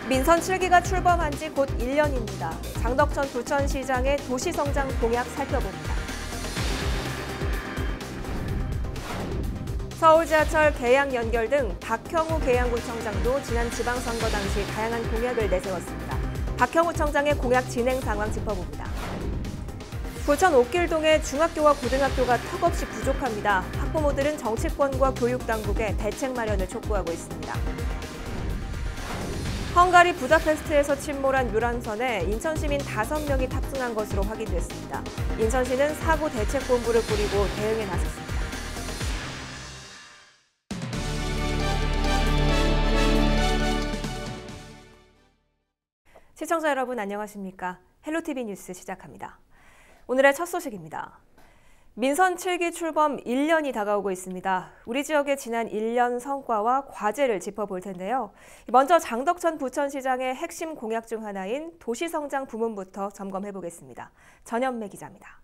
민선 7기가 출범한 지 곧 1년입니다. 장덕천 부천시장의 도시성장 공약 살펴봅니다. 서울지하철 계양 연결 등 박형우 계양구청장도 지난 지방선거 당시 다양한 공약을 내세웠습니다. 박형우 청장의 공약 진행 상황 짚어봅니다. 부천 옥길동의 중학교와 고등학교가 턱없이 부족합니다. 학부모들은 정치권과 교육당국에 대책 마련을 촉구하고 있습니다. 헝가리 부다페스트에서 침몰한 유람선에 인천시민 5명이 탑승한 것으로 확인됐습니다. 인천시는 사고 대책본부를 꾸리고 대응에 나섰습니다. 시청자 여러분 안녕하십니까? 헬로티비 뉴스 시작합니다. 오늘의 첫 소식입니다. 민선 7기 출범 1년이 다가오고 있습니다. 우리 지역의 지난 1년 성과와 과제를 짚어볼 텐데요. 먼저 장덕천 부천시장의 핵심 공약 중 하나인 도시성장 부문부터 점검해보겠습니다. 전현매 기자입니다.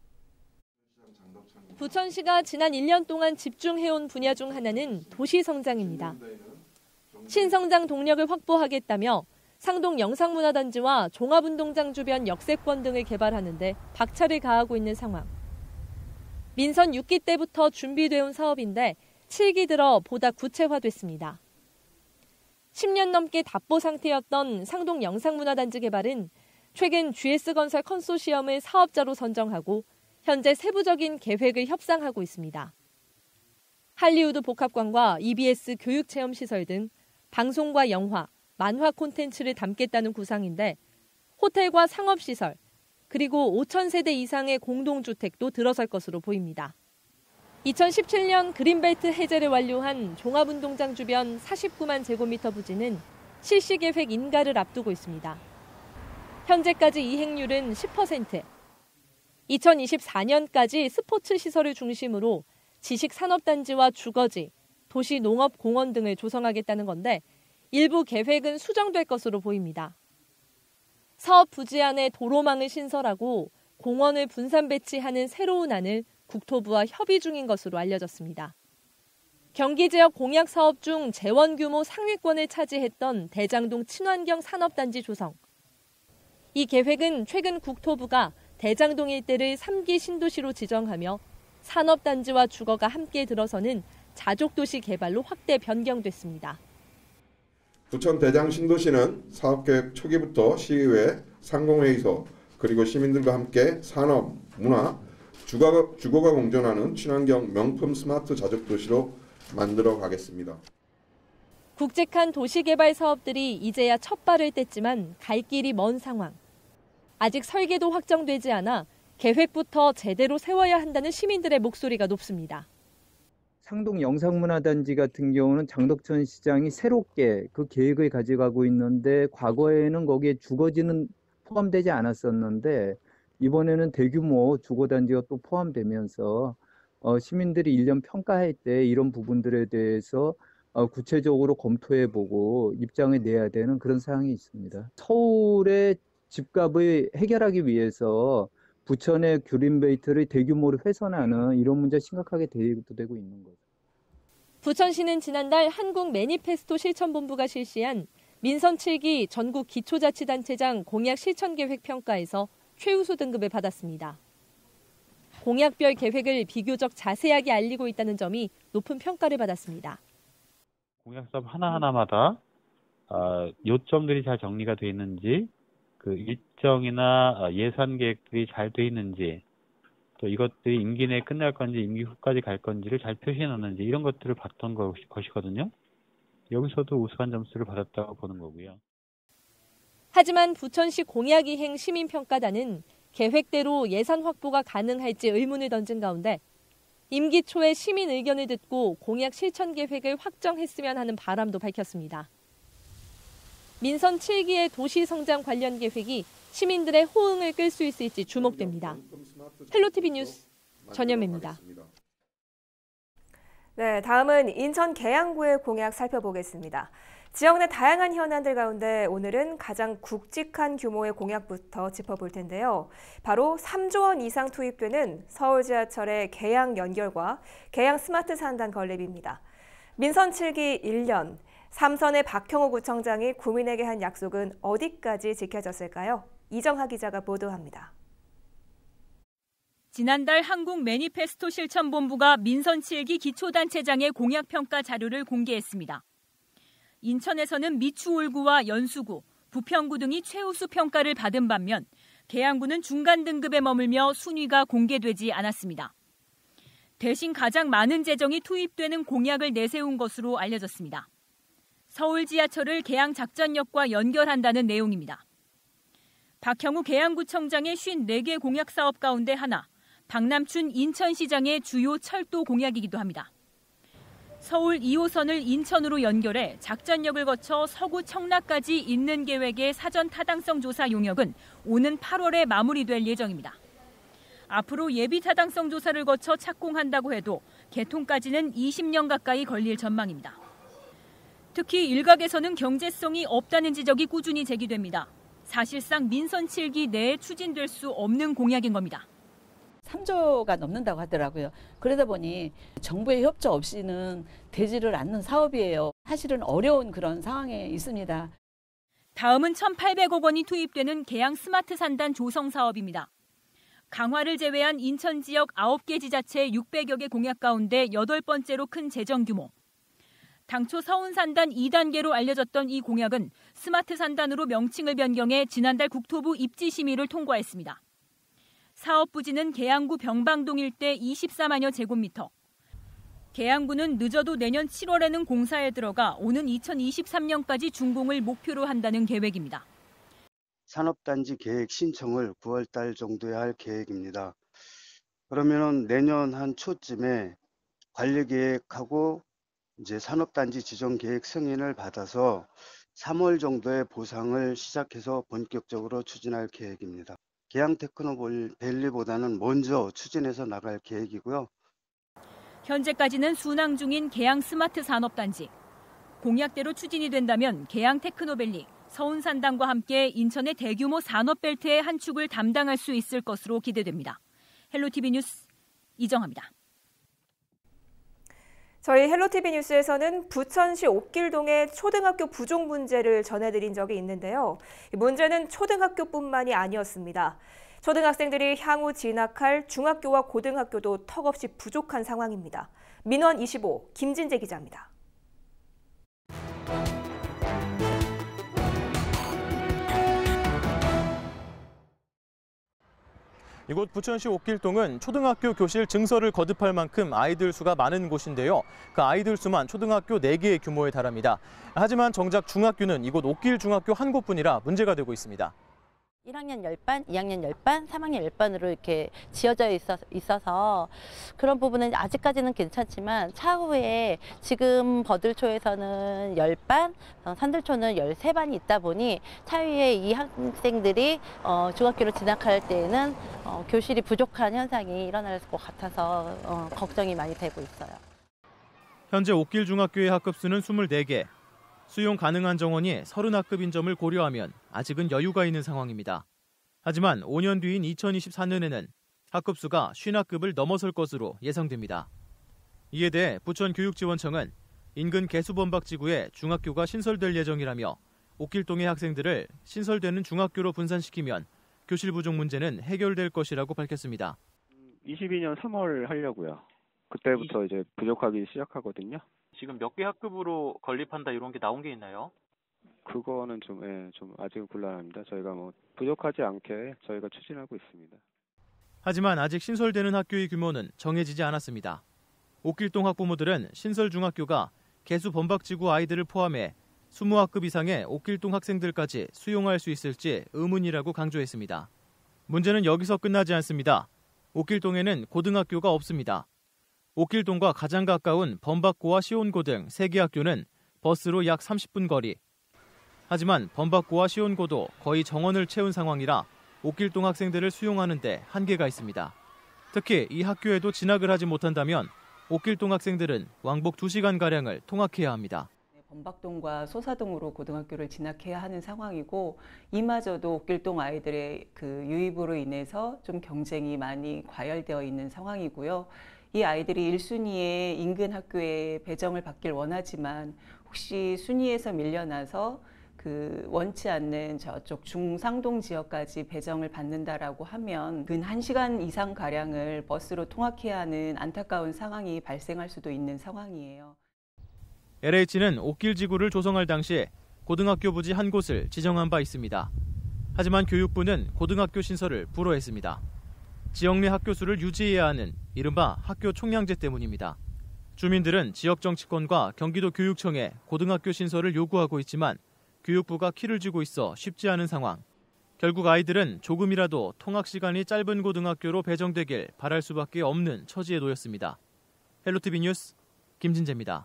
부천시가 지난 1년 동안 집중해온 분야 중 하나는 도시성장입니다. 신성장 동력을 확보하겠다며 상동 영상문화단지와 종합운동장 주변 역세권 등을 개발하는 데 박차를 가하고 있는 상황. 민선 6기 때부터 준비돼온 사업인데 7기 들어 보다 구체화됐습니다. 10년 넘게 답보 상태였던 상동 영상문화단지 개발은 최근 GS건설 컨소시엄을 사업자로 선정하고 현재 세부적인 계획을 협상하고 있습니다. 할리우드 복합관과 EBS 교육체험시설 등 방송과 영화, 만화 콘텐츠를 담겠다는 구상인데 호텔과 상업시설, 그리고 5,000세대 이상의 공동주택도 들어설 것으로 보입니다. 2017년 그린벨트 해제를 완료한 종합운동장 주변 49만 제곱미터 부지는 실시 계획 인가를 앞두고 있습니다. 현재까지 이행률은 10%. 2024년까지 스포츠 시설을 중심으로 지식산업단지와 주거지, 도시농업공원 등을 조성하겠다는 건데 일부 계획은 수정될 것으로 보입니다. 사업 부지 안에 도로망을 신설하고 공원을 분산 배치하는 새로운 안을 국토부와 협의 중인 것으로 알려졌습니다. 경기 지역 공약 사업 중 재원 규모 상위권을 차지했던 대장동 친환경 산업단지 조성. 이 계획은 최근 국토부가 대장동 일대를 3기 신도시로 지정하며 산업단지와 주거가 함께 들어서는 자족도시 개발로 확대 변경됐습니다. 부천 대장 신도시는 사업계획 초기부터 시의회, 상공회의소, 그리고 시민들과 함께 산업, 문화, 주거가 공존하는 친환경 명품 스마트 자족도시로 만들어 가겠습니다. 굵직한 도시개발 사업들이 이제야 첫 발을 뗐지만 갈 길이 먼 상황. 아직 설계도 확정되지 않아 계획부터 제대로 세워야 한다는 시민들의 목소리가 높습니다. 상동 영상문화단지 같은 경우는 장덕천 시장이 새롭게 그 계획을 가져가고 있는데 과거에는 거기에 주거지는 포함되지 않았었는데 이번에는 대규모 주거단지가 또 포함되면서 시민들이 1년 평가할 때 이런 부분들에 대해서 구체적으로 검토해보고 입장을 내야 되는 그런 사항이 있습니다. 서울의 집값을 해결하기 위해서 부천의 그린벨트를 대규모로 훼손하는 이런 문제 심각하게 대두되고 있는 거죠. 부천시는 지난달 한국 매니페스토 실천본부가 실시한 민선 7기 전국 기초자치단체장 공약 실천계획 평가에서 최우수 등급을 받았습니다. 공약별 계획을 비교적 자세하게 알리고 있다는 점이 높은 평가를 받았습니다. 공약사업 하나하나마다 요점들이 잘 정리가 되어 있는지, 그 일정이나 예산 계획들이 잘 돼 있는지, 또 이것들이 임기 내에 끝날 건지 임기 후까지 갈 건지를 잘 표시해 놨는지 이런 것들을 봤던 것이거든요. 여기서도 우수한 점수를 받았다고 보는 거고요. 하지만 부천시 공약이행 시민평가단은 계획대로 예산 확보가 가능할지 의문을 던진 가운데 임기 초에 시민 의견을 듣고 공약 실천 계획을 확정했으면 하는 바람도 밝혔습니다. 민선 7기의 도시성장 관련 계획이 시민들의 호응을 끌 수 있을지 주목됩니다. 헬로티비 뉴스 전현매입니다. 네, 다음은 인천 계양구의 공약 살펴보겠습니다. 지역 내 다양한 현안들 가운데 오늘은 가장 굵직한 규모의 공약부터 짚어볼 텐데요. 바로 3조 원 이상 투입되는 서울지하철의 계양 연결과 계양 스마트 산단 건립입니다. 민선 7기 1년, 삼선의 박형우 구청장이 구민에게 한 약속은 어디까지 지켜졌을까요? 이정하 기자가 보도합니다. 지난달 한국 매니페스토 실천본부가 민선 7기 기초단체장의 공약평가 자료를 공개했습니다. 인천에서는 미추홀구와 연수구, 부평구 등이 최우수 평가를 받은 반면 계양구는 중간 등급에 머물며 순위가 공개되지 않았습니다. 대신 가장 많은 재정이 투입되는 공약을 내세운 것으로 알려졌습니다. 서울 지하철을 계양 작전역과 연결한다는 내용입니다. 박형우 계양구청장의 54개 공약 사업 가운데 하나, 박남춘 인천시장의 주요 철도 공약이기도 합니다. 서울 2호선을 인천으로 연결해 작전역을 거쳐 서구 청라까지 잇는 계획의 사전 타당성 조사 용역은 오는 8월에 마무리될 예정입니다. 앞으로 예비 타당성 조사를 거쳐 착공한다고 해도 개통까지는 20년 가까이 걸릴 전망입니다. 특히 일각에서는 경제성이 없다는 지적이 꾸준히 제기됩니다. 사실상 민선 7기 내에 추진될 수 없는 공약인 겁니다. 3조가 넘는다고 하더라고요. 그러다 보니 정부의 협조 없이는 되지를 않는 사업이에요. 사실은 어려운 그런 상황에 있습니다. 다음은 1,800억 원이 투입되는 계양 스마트 산단 조성 사업입니다. 강화를 제외한 인천 지역 9개 지자체 600여 개 공약 가운데 8번째로 큰 재정 규모. 당초 서운 산단 2단계로 알려졌던 이 공약은 스마트 산단으로 명칭을 변경해 지난달 국토부 입지 심의를 통과했습니다. 사업 부지는 계양구 병방동 일대 24만여 제곱미터. 계양구는 늦어도 내년 7월에는 공사에 들어가 오는 2023년까지 준공을 목표로 한다는 계획입니다. 산업단지 계획 신청을 9월 달 정도에 할 계획입니다. 그러면은 내년 한 초쯤에 관리계획하고 이제 산업단지 지정 계획 승인을 받아서 3월 정도에 보상을 시작해서 본격적으로 추진할 계획입니다. 계양 테크노밸리보다는 먼저 추진해서 나갈 계획이고요. 현재까지는 순항 중인 계양 스마트 산업단지. 공약대로 추진이 된다면 계양 테크노밸리, 서운산단과 함께 인천의 대규모 산업벨트의 한 축을 담당할 수 있을 것으로 기대됩니다. 헬로티비 뉴스 이정하입니다. 저희 헬로티비 뉴스에서는 부천시 옥길동의 초등학교 부족 문제를 전해드린 적이 있는데요. 문제는 초등학교뿐만이 아니었습니다. 초등학생들이 향후 진학할 중학교와 고등학교도 턱없이 부족한 상황입니다. 민원 25 김진재 기자입니다. 이곳 부천시 옥길동은 초등학교 교실 증서를 거듭할 만큼 아이들 수가 많은 곳인데요. 그 아이들 수만 초등학교 4개의 규모에 달합니다. 하지만 정작 중학교는 이곳 옥길중학교 한 곳뿐이라 문제가 되고 있습니다. 1학년 10반, 2학년 10반, 3학년 10반으로 이렇게 지어져 있어서 그런 부분은 아직까지는 괜찮지만 차후에 지금 버들초에서는 10반, 산들초는 13반이 있다 보니 차후에 이 학생들이 중학교로 진학할 때에는 교실이 부족한 현상이 일어날 것 같아서 걱정이 많이 되고 있어요. 현재 옥길중학교의 학급수는 24개. 수용 가능한 정원이 30학급인 점을 고려하면 아직은 여유가 있는 상황입니다. 하지만 5년 뒤인 2024년에는 학급수가 50학급을 넘어설 것으로 예상됩니다. 이에 대해 부천교육지원청은 인근 개수범박지구에 중학교가 신설될 예정이라며 옥길동의 학생들을 신설되는 중학교로 분산시키면 교실 부족 문제는 해결될 것이라고 밝혔습니다. 22년 3월 하려고요. 그때부터 이제 부족하기 시작하거든요. 지금 몇 개 학급으로 건립한다 이런 게 나온 게 있나요? 그거는 좀 아직은 곤란합니다. 저희가 부족하지 않게 저희가 추진하고 있습니다. 하지만 아직 신설되는 학교의 규모는 정해지지 않았습니다. 옥길동 학부모들은 신설 중학교가 개수 범박지구 아이들을 포함해 20학급 이상의 옥길동 학생들까지 수용할 수 있을지 의문이라고 강조했습니다. 문제는 여기서 끝나지 않습니다. 옥길동에는 고등학교가 없습니다. 옥길동과 가장 가까운 범박고와 시온고 등 3개 학교는 버스로 약 30분 거리. 하지만 범박고와 시온고도 거의 정원을 채운 상황이라 옥길동 학생들을 수용하는 데 한계가 있습니다. 특히 이 학교에도 진학을 하지 못한다면 옥길동 학생들은 왕복 2시간가량을 통학해야 합니다. 범박동과 소사동으로 고등학교를 진학해야 하는 상황이고 이마저도 옥길동 아이들의 그 유입으로 인해서 좀 경쟁이 많이 과열되어 있는 상황이고요. 이 아이들이 1순위의 인근 학교에 배정을 받길 원하지만 혹시 순위에서 밀려나서 그 원치 않는 저쪽 중상동 지역까지 배정을 받는다라고 하면 근 1시간 이상 가량을 버스로 통학해야 하는 안타까운 상황이 발생할 수도 있는 상황이에요. LH는 옥길지구를 조성할 당시 고등학교 부지 한 곳을 지정한 바 있습니다. 하지만 교육부는 고등학교 신설을 불허했습니다. 지역 내 학교 수를 유지해야 하는 이른바 학교 총량제 때문입니다. 주민들은 지역 정치권과 경기도 교육청에 고등학교 신설을 요구하고 있지만 교육부가 키를 쥐고 있어 쉽지 않은 상황. 결국 아이들은 조금이라도 통학 시간이 짧은 고등학교로 배정되길 바랄 수밖에 없는 처지에 놓였습니다. 헬로티비 뉴스 김진재입니다.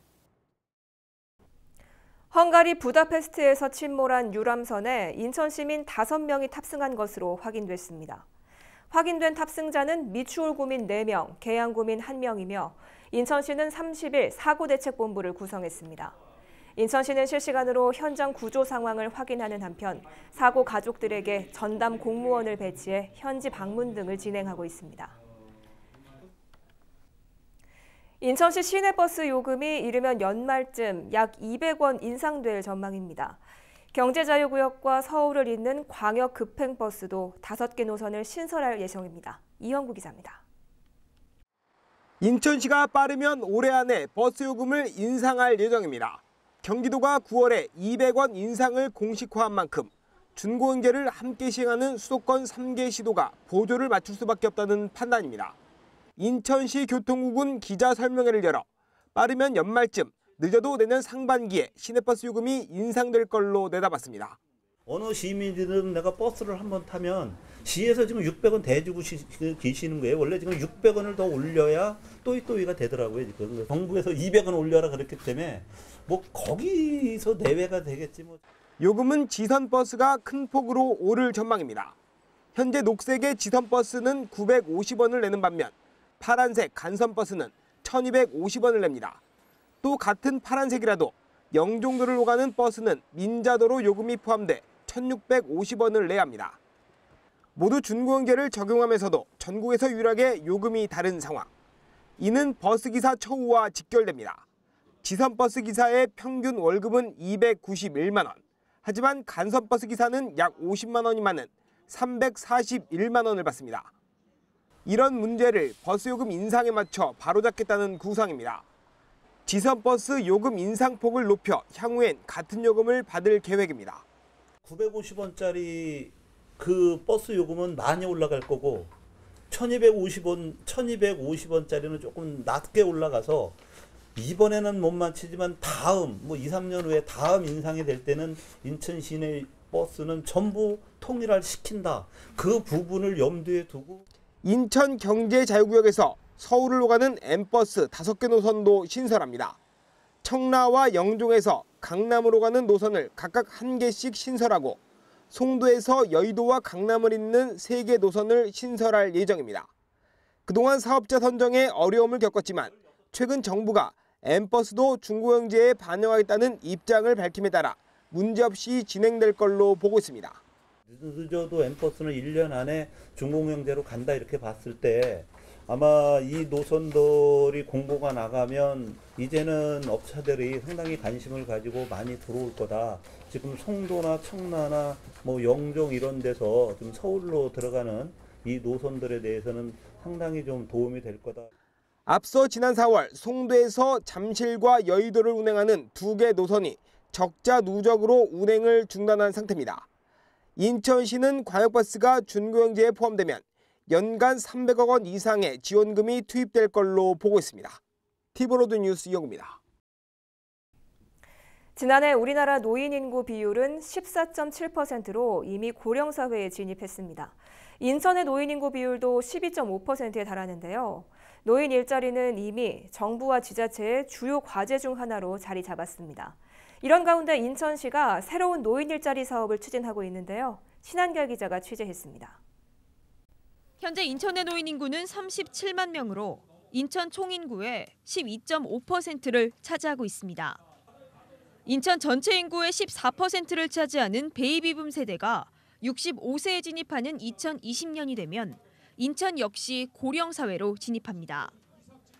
헝가리 부다페스트에서 침몰한 유람선에 인천 시민 5명이 탑승한 것으로 확인됐습니다. 확인된 탑승자는 미추홀구민 4명, 계양구민 1명이며 인천시는 30일 사고대책본부를 구성했습니다. 인천시는 실시간으로 현장 구조 상황을 확인하는 한편 사고 가족들에게 전담 공무원을 배치해 현지 방문 등을 진행하고 있습니다. 인천시 시내버스 요금이 이르면 연말쯤 약 200원 인상될 전망입니다. 경제자유구역과 서울을 잇는 광역 급행버스도 5개 노선을 신설할 예정입니다. 이현구 기자입니다. 인천시가 빠르면 올해 안에 버스 요금을 인상할 예정입니다. 경기도가 9월에 200원 인상을 공식화한 만큼 준공영제를 함께 시행하는 수도권 3개 시도가 보조를 맞출 수밖에 없다는 판단입니다. 인천시 교통국은 기자 설명회를 열어 빠르면 연말쯤, 늦어도 내년 상반기에 시내버스 요금이 인상될 걸로 내다봤습니다. 어느 시민들은 내가 버스를 한번 타면 시에서 지금 600원 대주고 계시는 거예요. 원래 지금 600원을 더 올려야 또이또이가 되더라고요. 지금 정부에서 200원 올려라 그랬기 때문에 뭐 거기서 내외가 되겠지 뭐. 요금은 지선버스가 큰 폭으로 오를 전망입니다. 현재 녹색의 지선버스는 950원을 내는 반면 파란색 간선버스는 1250원을 냅니다. 또 같은 파란색이라도 영종도를 오가는 버스는 민자도로 요금이 포함돼 1650원을 내야 합니다. 모두 준공영제를 적용하면서도 전국에서 유일하게 요금이 다른 상황. 이는 버스기사 처우와 직결됩니다. 지선버스 기사의 평균 월급은 291만 원. 하지만 간선버스 기사는 약 50만 원이 많은 341만 원을 받습니다. 이런 문제를 버스 요금 인상에 맞춰 바로잡겠다는 구상입니다. 지선버스 요금 인상폭을 높여 향후엔 같은 요금을 받을 계획입니다. 950원짜리 그 버스 요금은 많이 올라갈 거고 1250원짜리는 조금 낮게 올라가서 이번에는 못 맞추지만 다음 2, 3년 후에 다음 인상이 될 때는 인천 시내 버스는 전부 통일화를 시킨다. 그 부분을 염두에 두고 인천 경제자유구역에서 서울을 오가는 M버스 5개 노선도 신설합니다. 청라와 영종에서 강남으로 가는 노선을 각각 1개씩 신설하고 송도에서 여의도와 강남을 잇는 3개 노선을 신설할 예정입니다. 그동안 사업자 선정에 어려움을 겪었지만 최근 정부가 M버스도 준공영제에 반영하겠다는 입장을 밝힘에 따라 문제없이 진행될 걸로 보고 있습니다. 늦어도 M버스는 1년 안에 준공영제로 간다 이렇게 봤을 때 아마 이 노선들이 공고가 나가면 이제는 업체들이 상당히 관심을 가지고 많이 들어올 거다. 지금 송도나 청라나 영종 이런 데서 좀 서울로 들어가는 이 노선들에 대해서는 상당히 좀 도움이 될 거다. 앞서 지난 4월 송도에서 잠실과 여의도를 운행하는 2개 노선이 적자 누적으로 운행을 중단한 상태입니다. 인천시는 광역버스가 준공영제에 포함되면 연간 300억 원 이상의 지원금이 투입될 걸로 보고 있습니다. 티브로드 뉴스 이영구입니다. 지난해 우리나라 노인 인구 비율은 14.7%로 이미 고령사회에 진입했습니다. 인천의 노인 인구 비율도 12.5%에 달하는데요. 노인 일자리는 이미 정부와 지자체의 주요 과제 중 하나로 자리 잡았습니다. 이런 가운데 인천시가 새로운 노인 일자리 사업을 추진하고 있는데요. 신한결 기자가 취재했습니다. 현재 인천의 노인 인구는 37만 명으로 인천 총인구의 12.5%를 차지하고 있습니다. 인천 전체 인구의 14%를 차지하는 베이비붐 세대가 65세에 진입하는 2020년이 되면 인천 역시 고령사회로 진입합니다.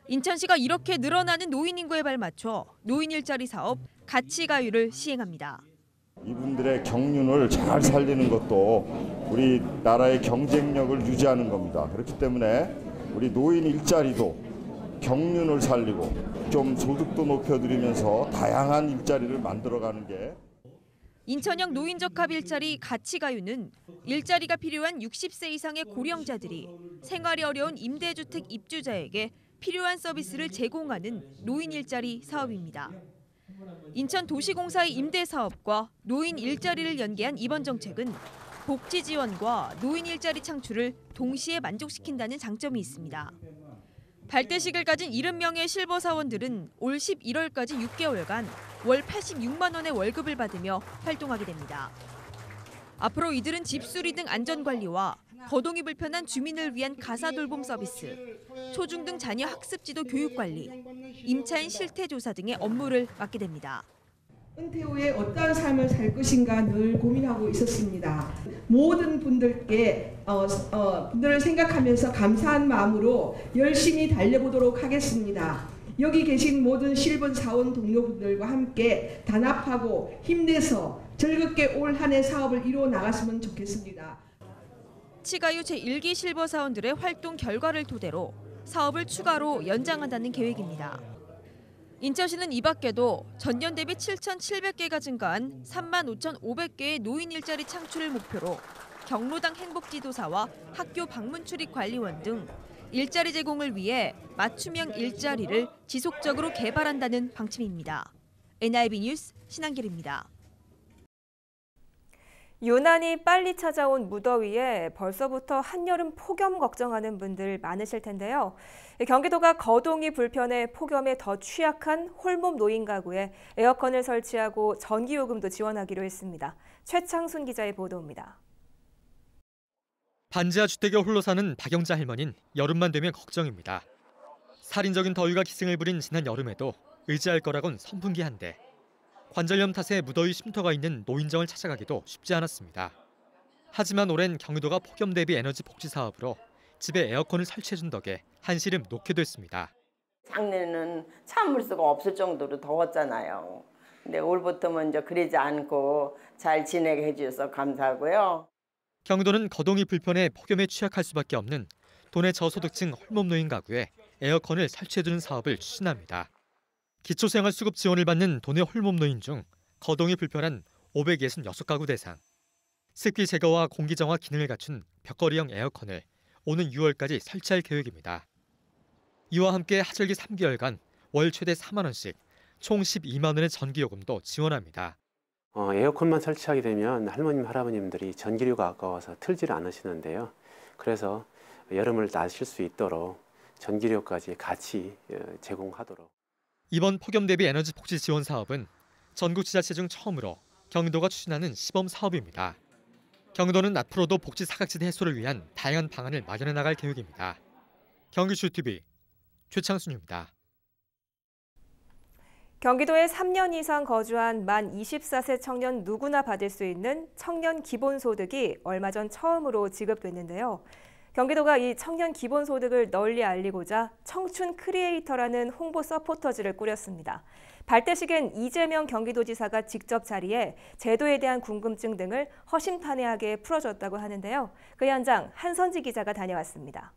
인천시가 이렇게 늘어나는 노인 인구에 발맞춰 노인 일자리 사업 가치가유를 시행합니다. 이분들의 경륜을 잘 살리는 것도 우리 나라의 경쟁력을 유지하는 겁니다. 그렇기 때문에 우리 노인 일자리도 경륜을 살리고 좀 소득도 높여드리면서 다양한 일자리를 만들어가는 게. 인천형 노인적합 일자리 가치가유는 일자리가 필요한 60세 이상의 고령자들이 생활이 어려운 임대주택 입주자에게 필요한 서비스를 제공하는 노인 일자리 사업입니다. 인천 도시공사의 임대 사업과 노인 일자리를 연계한 이번 정책은 복지 지원과 노인 일자리 창출을 동시에 만족시킨다는 장점이 있습니다. 발대식을 가진 70명의 실버 사원들은 올 11월까지 6개월간 월 86만 원의 월급을 받으며 활동하게 됩니다. 앞으로 이들은 집수리 등 안전관리와 거동이 불편한 주민을 위한 가사돌봄 서비스, 초중등 자녀 학습지도 교육관리, 임차인 실태조사 등의 업무를 맡게 됩니다. 은퇴 후에 어떠한 삶을 살 것인가 늘 고민하고 있었습니다. 모든 분들께 분들을 생각하면서 감사한 마음으로 열심히 달려보도록 하겠습니다. 여기 계신 모든 실버 사원 동료분들과 함께 단합하고 힘내서 즐겁게 올 한 해 사업을 이루어 나갔으면 좋겠습니다. 가치가유 제1기 실버 사원들의 활동 결과를 토대로 사업을 추가로 연장한다는 계획입니다. 인천시는 이 밖에도 전년 대비 7,700개가 증가한 35,500개의 노인 일자리 창출을 목표로 경로당 행복지도사와 학교 방문 출입 관리원 등 일자리 제공을 위해 맞춤형 일자리를 지속적으로 개발한다는 방침입니다. NIB 뉴스 신한길입니다. 유난히 빨리 찾아온 무더위에 벌써부터 한여름 폭염 걱정하는 분들 많으실 텐데요. 경기도가 거동이 불편해 폭염에 더 취약한 홀몸 노인 가구에 에어컨을 설치하고 전기요금도 지원하기로 했습니다. 최창순 기자의 보도입니다. 반지하 주택에 홀로 사는 박영자 할머니는 여름만 되면 걱정입니다. 살인적인 더위가 기승을 부린 지난 여름에도 의지할 거라곤 선풍기 한 대. 관절염 탓에 무더위 쉼터가 있는 노인정을 찾아가기도 쉽지 않았습니다. 하지만 올해는 경기도가 폭염 대비 에너지 복지 사업으로 집에 에어컨을 설치해준 덕에 한시름 놓게 됐습니다. 작년에는 참을 수가 없을 정도로 더웠잖아요. 근데 올부터 먼저 그러지 않고 잘 지내게 해주셔서 감사하고요. 경기도는 거동이 불편해 폭염에 취약할 수밖에 없는 도내 저소득층 홀몸 노인 가구에 에어컨을 설치해주는 사업을 추진합니다. 기초생활수급 지원을 받는 도내 홀몸 노인 중 거동이 불편한 566가구 대상, 습기 제거와 공기 정화 기능을 갖춘 벽걸이형 에어컨을 오는 6월까지 설치할 계획입니다. 이와 함께 하절기 3개월간 월 최대 4만 원씩 총 12만 원의 전기요금도 지원합니다. 에어컨만 설치하게 되면 할머님, 할아버님들이 전기료가 아까워서 틀지를 않으시는데요. 그래서 여름을 나실 수 있도록 전기료까지 같이 제공하도록. 이번 폭염 대비 에너지 복지 지원 사업은 전국 지자체 중 처음으로 경기도가 추진하는 시범 사업입니다. 경기도는 앞으로도 복지 사각지대 해소를 위한 다양한 방안을 마련해 나갈 계획입니다. 경기주TV 최창순입니다. 경기도에 3년 이상 거주한 만 24세 청년 누구나 받을 수 있는 청년 기본소득이 얼마 전 처음으로 지급됐는데요. 경기도가 이 청년 기본소득을 널리 알리고자 청춘 크리에이터라는 홍보 서포터즈를 꾸렸습니다. 발대식엔 이재명 경기도지사가 직접 자리해 제도에 대한 궁금증 등을 허심탄회하게 풀어줬다고 하는데요. 그 현장 한선지 기자가 다녀왔습니다.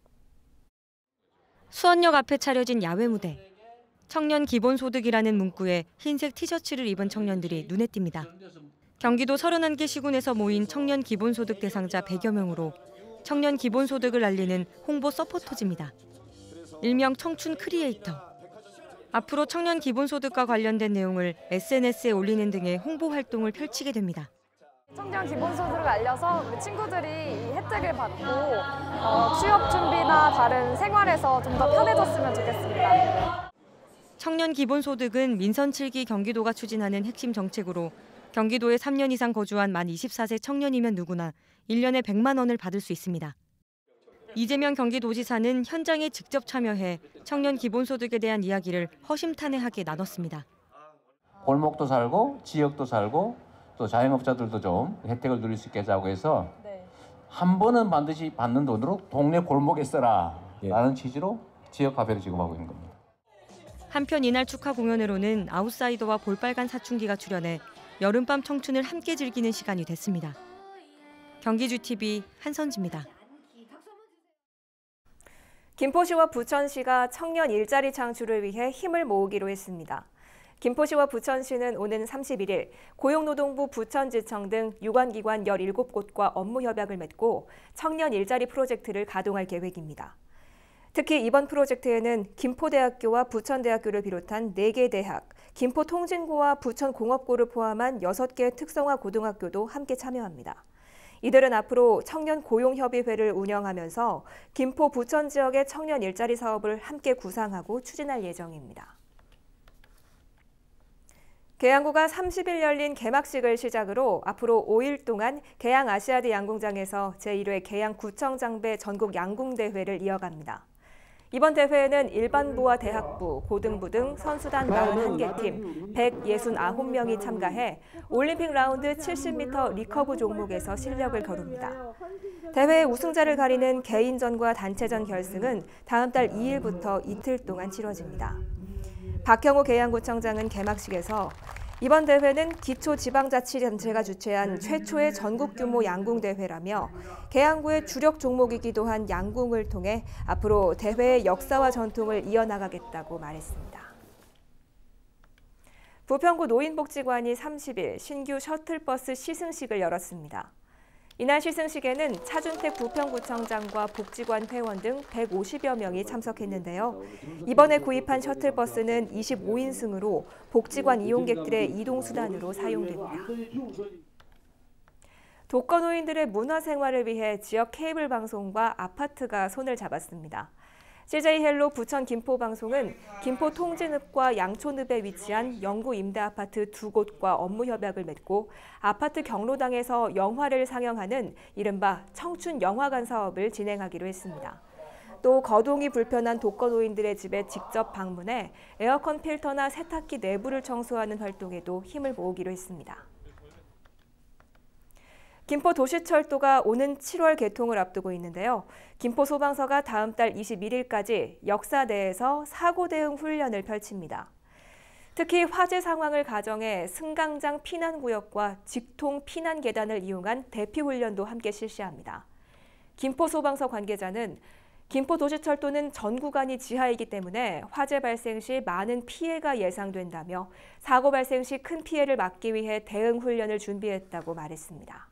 수원역 앞에 차려진 야외 무대. 청년 기본소득이라는 문구에 흰색 티셔츠를 입은 청년들이 눈에 띕니다. 경기도 31개 시군에서 모인 청년 기본소득 대상자 100여 명으로 청년 기본소득을 알리는 홍보 서포터즈입니다. 일명 청춘 크리에이터. 앞으로 청년 기본소득과 관련된 내용을 SNS에 올리는 등의 홍보 활동을 펼치게 됩니다. 청년 기본소득을 알려서 우리 친구들이 이 혜택을 받고 취업 준비나 다른 생활에서 좀 더 편해졌으면 좋겠습니다. 청년 기본소득은 민선 7기 경기도가 추진하는 핵심 정책으로 경기도에 3년 이상 거주한 만 24세 청년이면 누구나 1년에 100만 원을 받을 수 있습니다. 이재명 경기도지사는 현장에 직접 참여해 청년 기본소득에 대한 이야기를 허심탄회하게 나눴습니다. 골목도 살고 지역도 살고 또 자영업자들도 좀 혜택을 누릴 수 있게 하자고 해서 한 번은 반드시 받는 돈으로 동네 골목에 써라 라는 취지로 지역화폐를 지급하고 있는 겁니다. 한편 이날 축하 공연회로는 아웃사이더와 볼빨간 사춘기가 출연해 여름밤 청춘을 함께 즐기는 시간이 됐습니다. 경기주TV 한선지입니다. 김포시와 부천시가 청년 일자리 창출을 위해 힘을 모으기로 했습니다. 김포시와 부천시는 오는 31일 고용노동부 부천지청 등 유관기관 17곳과 업무 협약을 맺고 청년 일자리 프로젝트를 가동할 계획입니다. 특히 이번 프로젝트에는 김포대학교와 부천대학교를 비롯한 4개 대학, 김포통진고와 부천공업고를 포함한 6개 특성화 고등학교도 함께 참여합니다. 이들은 앞으로 청년 고용협의회를 운영하면서 김포 부천 지역의 청년 일자리 사업을 함께 구상하고 추진할 예정입니다. 계양구가 30일 열린 개막식을 시작으로 앞으로 5일 동안 계양 아시아드 양궁장에서 제1회 계양구청장배 전국 양궁대회를 이어갑니다. 이번 대회에는 일반부와 대학부, 고등부 등 선수단 41개 팀 169명이 참가해 올림픽 라운드 70m 리커브 종목에서 실력을 겨룹니다. 대회 우승자를 가리는 개인전과 단체전 결승은 다음 달 2일부터 이틀 동안 치러집니다. 박형우 계양구청장은 개막식에서 이번 대회는 기초지방자치단체가 주최한 최초의 전국 규모 양궁대회라며 계양구의 주력 종목이기도 한 양궁을 통해 앞으로 대회의 역사와 전통을 이어나가겠다고 말했습니다. 부평구 노인복지관이 30일 신규 셔틀버스 시승식을 열었습니다. 이날 시승식에는 차준택 부평구청장과 복지관 회원 등 150여 명이 참석했는데요. 이번에 구입한 셔틀버스는 25인승으로 복지관 이용객들의 이동수단으로 사용됩니다. 독거노인들의 문화생활을 위해 지역 케이블 방송과 아파트가 손을 잡았습니다. CJ헬로 부천 김포방송은 김포통진읍과 양촌읍에 위치한 영구 임대아파트 2곳과 업무 협약을 맺고 아파트 경로당에서 영화를 상영하는 이른바 청춘영화관 사업을 진행하기로 했습니다. 또 거동이 불편한 독거노인들의 집에 직접 방문해 에어컨 필터나 세탁기 내부를 청소하는 활동에도 힘을 모으기로 했습니다. 김포도시철도가 오는 7월 개통을 앞두고 있는데요. 김포소방서가 다음 달 21일까지 역사 내에서 사고 대응 훈련을 펼칩니다. 특히 화재 상황을 가정해 승강장 피난구역과 직통 피난 계단을 이용한 대피 훈련도 함께 실시합니다. 김포소방서 관계자는 김포도시철도는 전 구간이 지하이기 때문에 화재 발생 시 많은 피해가 예상된다며 사고 발생 시 큰 피해를 막기 위해 대응 훈련을 준비했다고 말했습니다.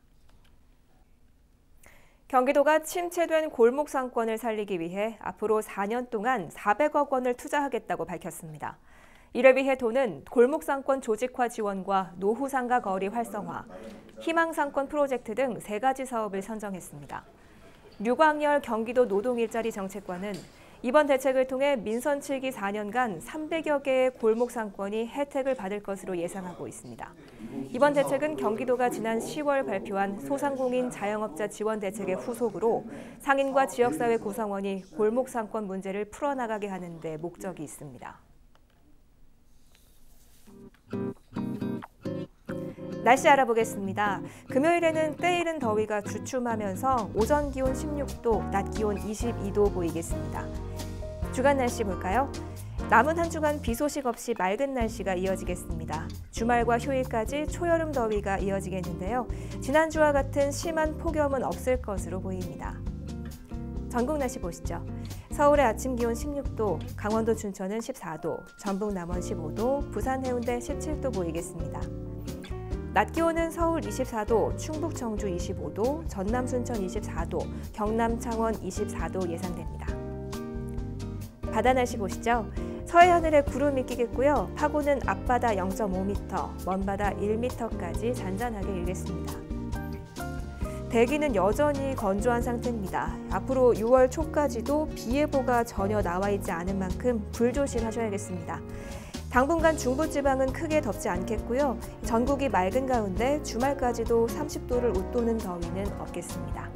경기도가 침체된 골목 상권을 살리기 위해 앞으로 4년 동안 400억 원을 투자하겠다고 밝혔습니다. 이를 위해 도는 골목 상권 조직화 지원과 노후 상가 거리 활성화, 희망 상권 프로젝트 등 3가지 사업을 선정했습니다. 류광열 경기도 노동일자리 정책관은 이번 대책을 통해 민선 7기 4년간 300여 개의 골목 상권이 혜택을 받을 것으로 예상하고 있습니다. 이번 대책은 경기도가 지난 10월 발표한 소상공인 자영업자 지원 대책의 후속으로 상인과 지역사회 구성원이 골목 상권 문제를 풀어나가게 하는 데 목적이 있습니다. 날씨 알아보겠습니다. 금요일에는 때이른 더위가 주춤하면서 오전 기온 16도, 낮 기온 22도 보이겠습니다. 주간 날씨 볼까요? 남은 한 주간 비 소식 없이 맑은 날씨가 이어지겠습니다. 주말과 휴일까지 초여름 더위가 이어지겠는데요. 지난주와 같은 심한 폭염은 없을 것으로 보입니다. 전국 날씨 보시죠. 서울의 아침 기온 16도, 강원도 춘천은 14도, 전북 남원 15도, 부산 해운대 17도 보이겠습니다. 낮 기온은 서울 24도, 충북 청주 25도, 전남 순천 24도, 경남 창원 24도 예상됩니다. 바다 날씨 보시죠. 서해 하늘에 구름이 끼겠고요. 파고는 앞바다 0.5m, 먼바다 1m까지 잔잔하게 일겠습니다. 대기는 여전히 건조한 상태입니다. 앞으로 6월 초까지도 비 예보가 전혀 나와 있지 않은 만큼 불조심하셔야겠습니다. 당분간 중부지방은 크게 덥지 않겠고요. 전국이 맑은 가운데 주말까지도 30도를 웃도는 더위는 없겠습니다.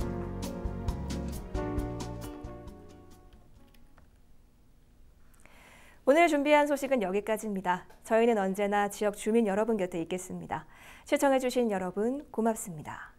오늘 준비한 소식은 여기까지입니다. 저희는 언제나 지역 주민 여러분 곁에 있겠습니다. 시청해주신 여러분 고맙습니다.